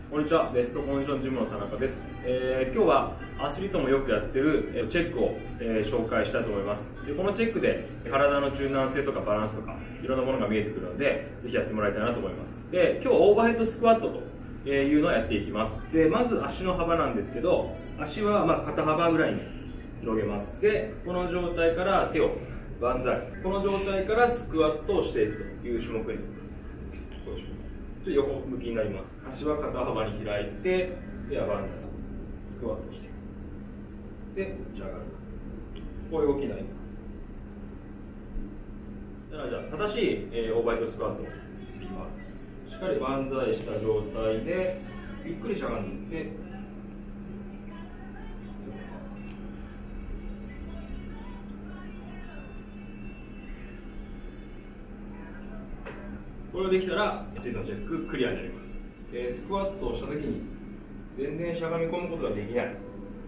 こんにちは、ベストコンディションジムの田中です。今日はアスリートもよくやってるチェックを紹介したいと思います。でこのチェックで体の柔軟性とかバランスとかいろんなものが見えてくるので、ぜひやってもらいたいなと思います。で今日はオーバーヘッドスクワットというのをやっていきます。でまず足の幅なんですけど、足は肩幅ぐらいに広げます。でこの状態から手を万歳、この状態からスクワットをしていくという種目になります。ちょっと横向きになります。足は肩幅に開いて、手は万歳、スクワットしていく。で立ち上がる、こういう動きになります。じゃあ正しいオーバーヘッドスクワットをいきます。しっかり万歳した状態でゆっくりしゃがんでいって、これができたら水のチェッククリアになります。スクワットをしたときに全然しゃがみ込むことができない、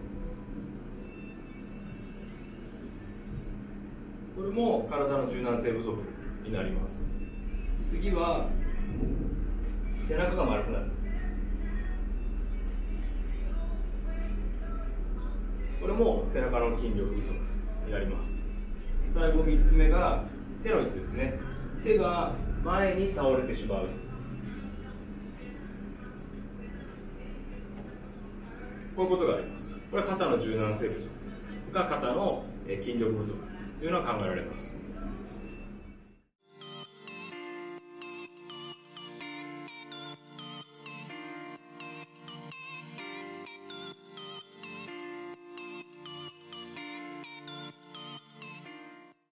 これも体の柔軟性不足になります。次は背中が丸くなる、これも背中の筋力不足になります。最後3つ目が手の位置ですね。手が前に倒れてしまう、こういうことがあります。これは肩の柔軟性不足が肩の筋力不足というのは考えられます。